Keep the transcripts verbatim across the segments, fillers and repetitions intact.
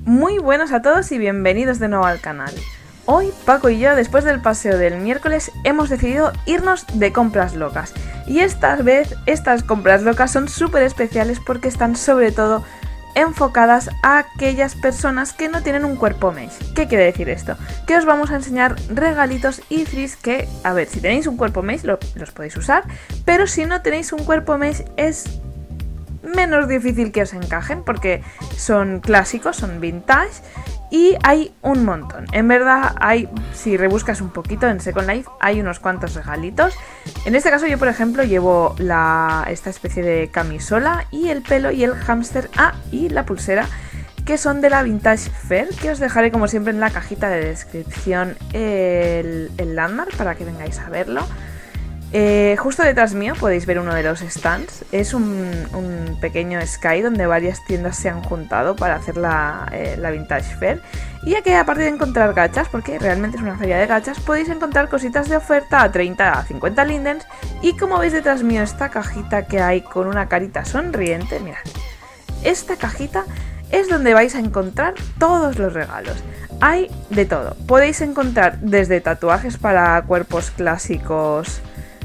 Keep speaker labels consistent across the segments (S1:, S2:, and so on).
S1: Muy buenas a todos y bienvenidos de nuevo al canal. Hoy Paco y yo, después del paseo del miércoles, hemos decidido irnos de compras locas. Y esta vez estas compras locas son súper especiales porque están sobre todo enfocadas a aquellas personas que no tienen un cuerpo mesh. ¿Qué quiere decir esto? Que os vamos a enseñar regalitos y frees que, a ver, si tenéis un cuerpo mesh lo, los podéis usar, pero si no tenéis un cuerpo mesh es menos difícil que os encajen porque son clásicos, son vintage y hay un montón. En verdad hay, si rebuscas un poquito en Second Life, hay unos cuantos regalitos. En este caso yo por ejemplo llevo la, esta especie de camisola y el pelo y el hámster, ah, y la pulsera, que son de la Vintage Fair, que os dejaré como siempre en la cajita de descripción el, el landmark para que vengáis a verlo. Eh, justo detrás mío podéis ver uno de los stands. Es un, un pequeño Sky donde varias tiendas se han juntado para hacer la, eh, la Vintage Fair. Y ya que aparte de encontrar gachas, porque realmente es una feria de gachas, podéis encontrar cositas de oferta a treinta a cincuenta lindens. Y como veis detrás mío esta cajita que hay con una carita sonriente, mirad, esta cajita es donde vais a encontrar todos los regalos. Hay de todo, podéis encontrar desde tatuajes para cuerpos clásicos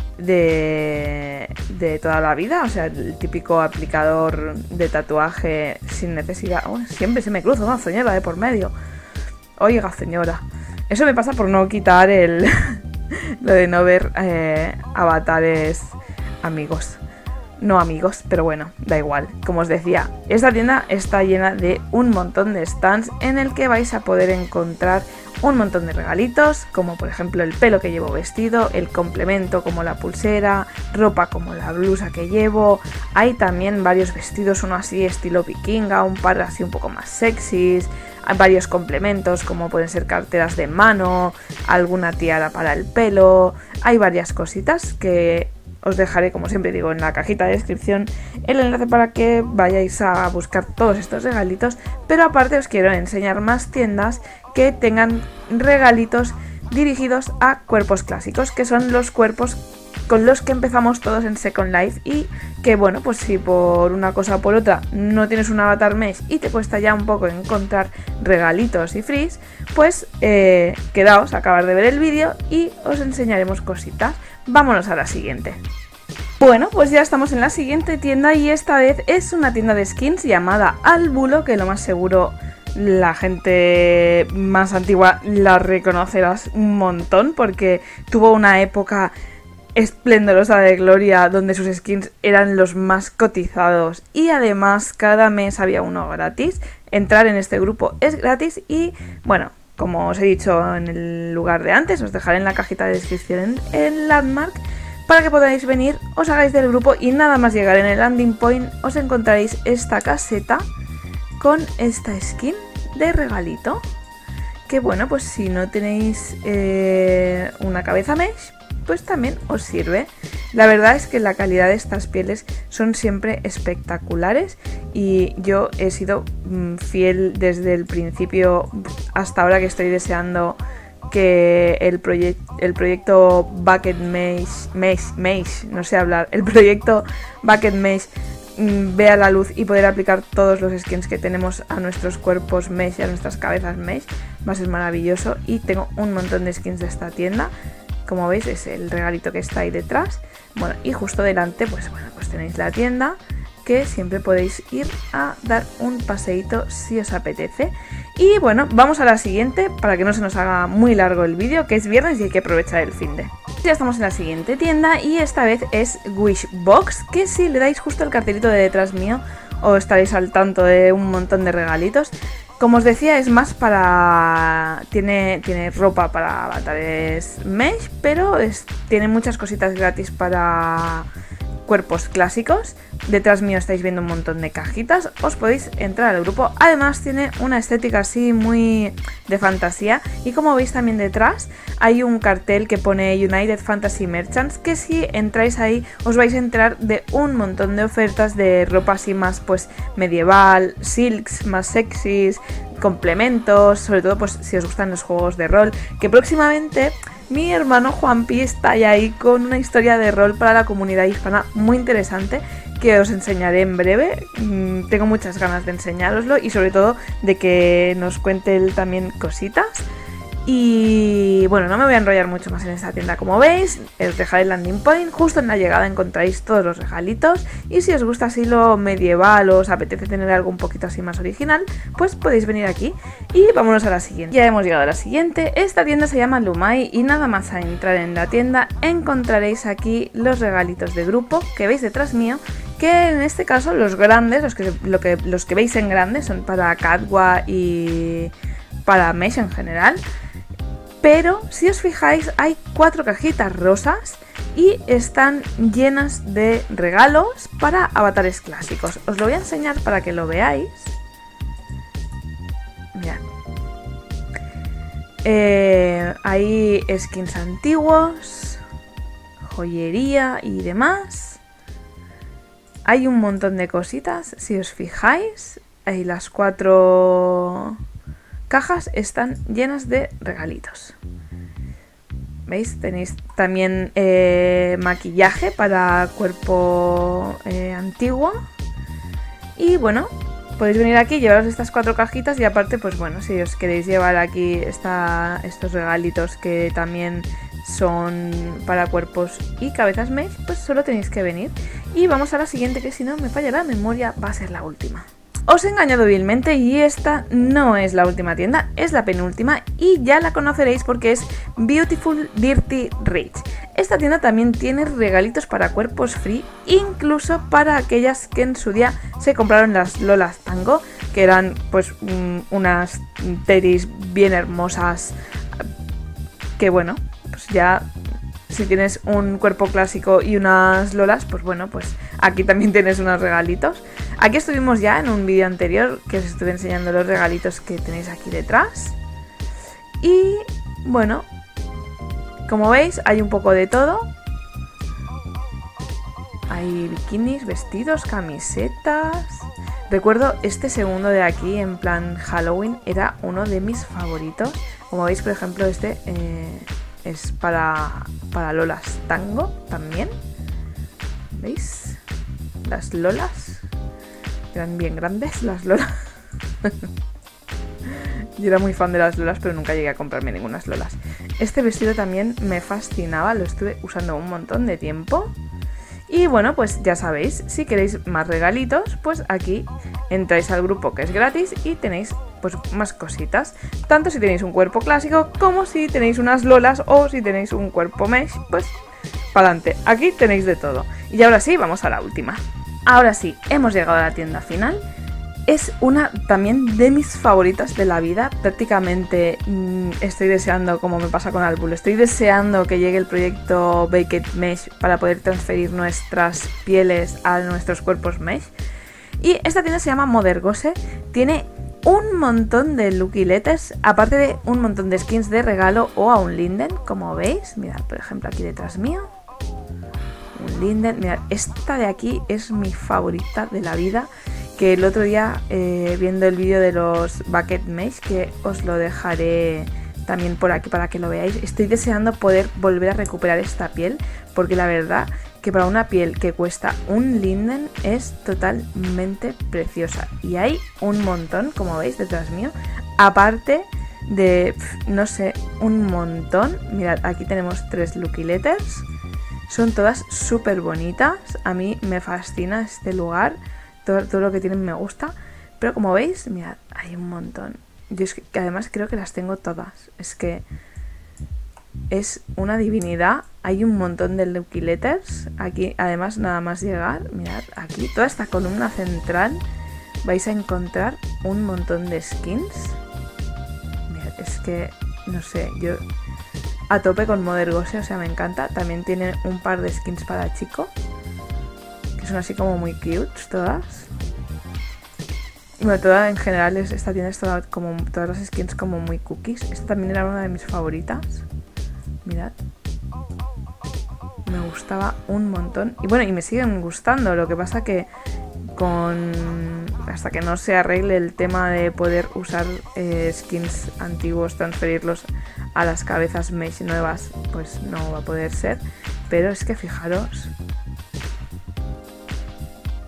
S1: De, de toda la vida, o sea, el típico aplicador de tatuaje sin necesidad. Oh, siempre se me cruza una señora de por medio. Oiga, señora, eso me pasa por no quitar el lo de no ver eh, avatares amigos. No amigos, pero bueno, da igual. Como os decía, esta tienda está llena de un montón de stands en el que vais a poder encontrar un montón de regalitos, como por ejemplo el pelo que llevo vestido, el complemento como la pulsera, ropa como la blusa que llevo. Hay también varios vestidos, uno así estilo vikinga, un par así un poco más sexys. Hay varios complementos como pueden ser carteras de mano, alguna tiara para el pelo. Hay varias cositas que os dejaré, como siempre digo, en la cajita de descripción el enlace para que vayáis a buscar todos estos regalitos. Pero aparte os quiero enseñar más tiendas que tengan regalitos dirigidos a cuerpos clásicos, que son los cuerpos con los que empezamos todos en Second Life y que, bueno, pues si por una cosa o por otra no tienes un avatar mesh y te cuesta ya un poco encontrar regalitos y frees, pues eh, quedaos a acabar de ver el vídeo y os enseñaremos cositas. Vámonos a la siguiente. Bueno, pues ya estamos en la siguiente tienda y esta vez es una tienda de skins llamada Al Bulo, que lo más seguro la gente más antigua la reconocerás un montón porque tuvo una época esplendorosa de gloria donde sus skins eran los más cotizados y además cada mes había uno gratis. Entrar en este grupo es gratis y, bueno, como os he dicho en el lugar de antes, os dejaré en la cajita de descripción el landmark para que podáis venir, os hagáis del grupo y nada más llegar en el landing point os encontraréis esta caseta con esta skin de regalito, que bueno, pues si no tenéis eh, una cabeza mesh, pues también os sirve. La verdad es que la calidad de estas pieles son siempre espectaculares y yo he sido mm, fiel desde el principio hasta ahora, que estoy deseando que el, proye el proyecto Bucket Mesh, Mesh, Mesh, no sé hablar, el proyecto Bucket Mesh vea la luz y poder aplicar todos los skins que tenemos a nuestros cuerpos mesh y a nuestras cabezas mesh. Va a ser maravilloso y tengo un montón de skins de esta tienda. Como veis es el regalito que está ahí detrás. Bueno, y justo delante pues bueno, pues tenéis la tienda, que siempre podéis ir a dar un paseíto si os apetece. Y bueno, vamos a la siguiente para que no se nos haga muy largo el vídeo, que es viernes y hay que aprovechar el finde. Ya estamos en la siguiente tienda y esta vez es Wishbox, que si le dais justo el cartelito de detrás mío os estaréis al tanto de un montón de regalitos. Como os decía, es más para... Tiene, tiene ropa para avatares mesh, pero es, tiene muchas cositas gratis para cuerpos clásicos. Detrás mío estáis viendo un montón de cajitas, os podéis entrar al grupo. Además tiene una estética así muy de fantasía y como veis también detrás hay un cartel que pone United Fantasy Merchants, que si entráis ahí os vais a enterar de un montón de ofertas de ropa así más pues medieval, silks más sexys, complementos, sobre todo pues si os gustan los juegos de rol, que próximamente mi hermano Juanpi está ahí con una historia de rol para la comunidad hispana muy interesante, que os enseñaré en breve. Mm, tengo muchas ganas de enseñároslo y sobre todo de que nos cuente él también cositas. Y bueno, no me voy a enrollar mucho más en esta tienda. Como veis, os dejaré el landing point. Justo en la llegada encontráis todos los regalitos. Y si os gusta así lo medieval o os apetece tener algo un poquito así más original, pues podéis venir aquí. Y vámonos a la siguiente. Ya hemos llegado a la siguiente. Esta tienda se llama Lumai y nada más a entrar en la tienda encontraréis aquí los regalitos de grupo que veis detrás mío. Que en este caso los grandes, los que, lo que, los que veis en grandes son para Katwa y para Mesh en general. Pero si os fijáis hay cuatro cajitas rosas y están llenas de regalos para avatares clásicos. Os lo voy a enseñar para que lo veáis. Mirad. Eh, hay skins antiguos, joyería y demás. Hay un montón de cositas, si os fijáis. Hay las cuatro cajas están llenas de regalitos. ¿Veis? Tenéis también eh, maquillaje para cuerpo eh, antiguo. Y bueno, podéis venir aquí y llevaros estas cuatro cajitas. Y aparte, pues bueno, si os queréis llevar aquí esta, estos regalitos que también son para cuerpos y cabezas mesh, pues solo tenéis que venir. Y vamos a la siguiente, que si no me falla la memoria, va a ser la última. Os he engañado vilmente y esta no es la última tienda, es la penúltima y ya la conoceréis porque es Beautiful Dirty Rich. Esta tienda también tiene regalitos para cuerpos free, incluso para aquellas que en su día se compraron las Lolas Tango, que eran pues unas teris bien hermosas, que bueno, pues ya si tienes un cuerpo clásico y unas lolas, pues bueno, pues aquí también tienes unos regalitos. Aquí estuvimos ya en un vídeo anterior que os estuve enseñando los regalitos que tenéis aquí detrás. Y bueno, como veis hay un poco de todo. Hay bikinis, vestidos, camisetas. Recuerdo este segundo de aquí en plan Halloween, era uno de mis favoritos. Como veis, por ejemplo, este eh, es para, para Lolas Tango también. ¿Veis? Las Lolas. Eran bien grandes las Lolas. Yo era muy fan de las Lolas, pero nunca llegué a comprarme ninguna Lolas. Este vestido también me fascinaba, lo estuve usando un montón de tiempo. Y bueno, pues ya sabéis, si queréis más regalitos, pues aquí entráis al grupo que es gratis y tenéis pues más cositas. Tanto si tenéis un cuerpo clásico como si tenéis unas Lolas o si tenéis un cuerpo mesh, pues para adelante. Aquí tenéis de todo. Y ahora sí, vamos a la última. Ahora sí, hemos llegado a la tienda final. Es una también de mis favoritas de la vida. Prácticamente mmm, estoy deseando, como me pasa con Albul, estoy deseando que llegue el proyecto Baked Mesh para poder transferir nuestras pieles a nuestros cuerpos mesh. Y esta tienda se llama Mother Goose. Tiene un montón de Lucky Letters, aparte de un montón de skins de regalo o a un Linden, como veis. Mirad, por ejemplo, aquí detrás mío. Un Linden. Mirad, esta de aquí es mi favorita de la vida. Que el otro día, eh, viendo el vídeo de los Bucket Mesh, que os lo dejaré también por aquí para que lo veáis, estoy deseando poder volver a recuperar esta piel, porque la verdad que para una piel que cuesta un Linden es totalmente preciosa. Y hay un montón, como veis detrás mío, aparte de, no sé, un montón. Mirad, aquí tenemos tres Lucky Letters, son todas súper bonitas, a mí me fascina este lugar. Todo, todo lo que tienen me gusta. Pero como veis, mirad, hay un montón. Yo es que, que además creo que las tengo todas. Es que es una divinidad. Hay un montón de Lucky Letters. Aquí, además, nada más llegar, mirad, aquí, toda esta columna central, vais a encontrar un montón de skins. Mirad, es que, no sé, yo a tope con Mother Goose, o sea, me encanta. También tiene un par de skins para chico, que son así como muy cute todas. Bueno, toda en general es, esta tienda es toda, como todas las skins como muy cookies. Esta también era una de mis favoritas. Mirad, me gustaba un montón. Y bueno, y me siguen gustando. Lo que pasa que con hasta que no se arregle el tema de poder usar eh, skins antiguos, transferirlos a las cabezas mesh nuevas, pues no va a poder ser. Pero es que fijaros,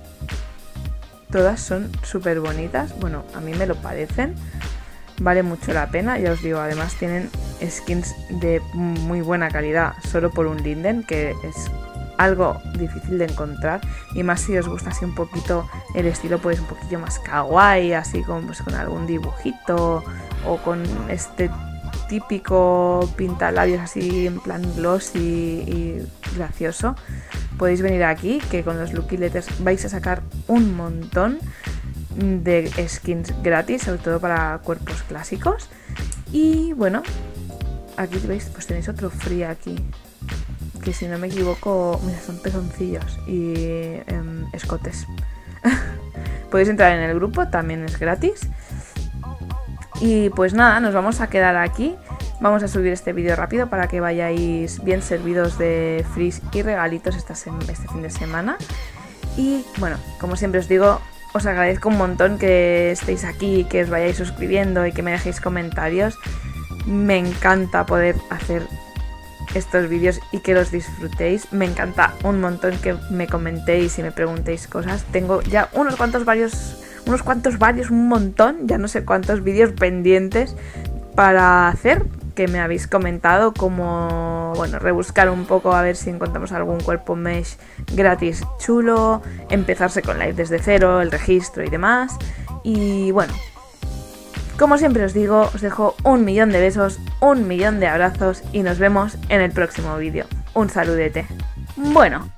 S1: todas son súper bonitas. Bueno, a mí me lo parecen. Vale mucho la pena, ya os digo, además tienen skins de muy buena calidad solo por un Linden, que es algo difícil de encontrar, y más si os gusta así un poquito el estilo, pues un poquillo más kawaii, así con, pues, con algún dibujito o con este típico pintalabios así en plan glossy y gracioso. Podéis venir aquí, que con los Lucky Letters vais a sacar un montón de skins gratis, sobre todo para cuerpos clásicos. Y bueno, aquí veis, pues tenéis otro free aquí, que si no me equivoco, mira, son pezoncillos y eh, escotes. Podéis entrar en el grupo, también es gratis. Y pues nada, nos vamos a quedar aquí. Vamos a subir este vídeo rápido para que vayáis bien servidos de frees y regalitos esta este fin de semana. Y bueno, como siempre os digo, os agradezco un montón que estéis aquí, que os vayáis suscribiendo y que me dejéis comentarios. Me encanta poder hacer estos vídeos y que los disfrutéis. Me encanta un montón que me comentéis y me preguntéis cosas. Tengo ya unos cuantos varios, unos cuantos varios, un montón, ya no sé cuántos vídeos pendientes para hacer, que me habéis comentado, como, bueno, rebuscar un poco a ver si encontramos algún cuerpo mesh gratis chulo, empezarse con live desde cero, el registro y demás. Y bueno, como siempre os digo, os dejo un millón de besos, un millón de abrazos y nos vemos en el próximo vídeo. Un saludete. Bueno,